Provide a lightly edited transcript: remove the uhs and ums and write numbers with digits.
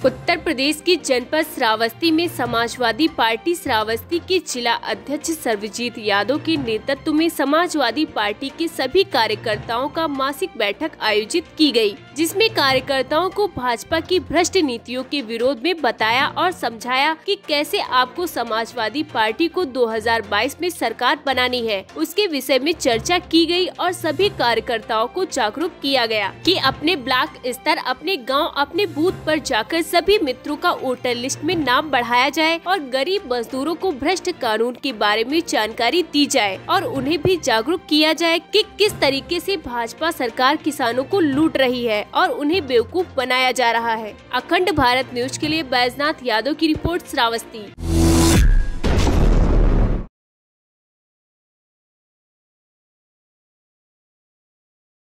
उत्तर प्रदेश के जनपद श्रावस्ती में समाजवादी पार्टी श्रावस्ती के जिला अध्यक्ष सर्वजीत यादव के नेतृत्व में समाजवादी पार्टी के सभी कार्यकर्ताओं का मासिक बैठक आयोजित की गई, जिसमें कार्यकर्ताओं को भाजपा की भ्रष्ट नीतियों के विरोध में बताया और समझाया कि कैसे आपको समाजवादी पार्टी को 2022 में सरकार बनानी है। उसके विषय में चर्चा की गई और सभी कार्यकर्ताओं को जागरूक किया गया कि अपने ब्लॉक स्तर, अपने गाँव, अपने बूथ पर जाकर सभी मित्रों का वोटर लिस्ट में नाम बढ़ाया जाए और गरीब मजदूरों को भ्रष्ट कानून के बारे में जानकारी दी जाए और उन्हें भी जागरूक किया जाए कि किस तरीके से भाजपा सरकार किसानों को लूट रही है और उन्हें बेवकूफ बनाया जा रहा है। अखंड भारत न्यूज के लिए बैजनाथ यादव की रिपोर्ट, श्रावस्ती।